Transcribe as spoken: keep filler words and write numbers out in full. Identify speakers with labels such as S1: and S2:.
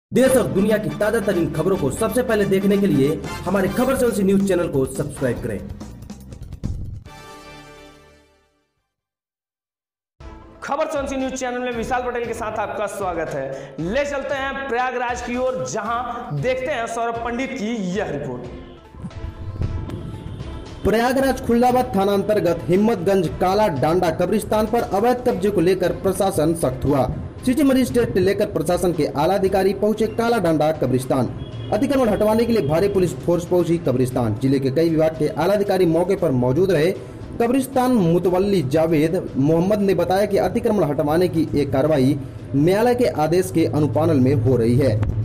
S1: देश और दुनिया की ताजा तरीन खबरों को सबसे पहले देखने के लिए हमारे खबर चौंसी न्यूज चैनल को सब्सक्राइब करें।
S2: खबर चौंसी न्यूज चैनल में विशाल पटेल के साथ आपका स्वागत है। ले चलते हैं प्रयागराज की ओर, जहां देखते हैं सौरभ पंडित की यह रिपोर्ट।
S1: प्रयागराज खुल्लाबाद थाना अंतर्गत हिम्मतगंज काला डांडा कब्रिस्तान पर अवैध कब्जे को लेकर प्रशासन सख्त हुआ। सिटी मजिस्ट्रेट से लेकर प्रशासन के आला अधिकारी पहुंचे काला डांडा कब्रिस्तान। अतिक्रमण हटवाने के लिए भारी पुलिस फोर्स पहुंची कब्रिस्तान। जिले के कई विभाग के आला अधिकारी मौके पर मौजूद रहे। कब्रिस्तान मुतवल्ली जावेद मोहम्मद ने बताया कि अतिक्रमण हटवाने की एक कार्रवाई न्यायालय के आदेश के अनुपालन में हो रही है।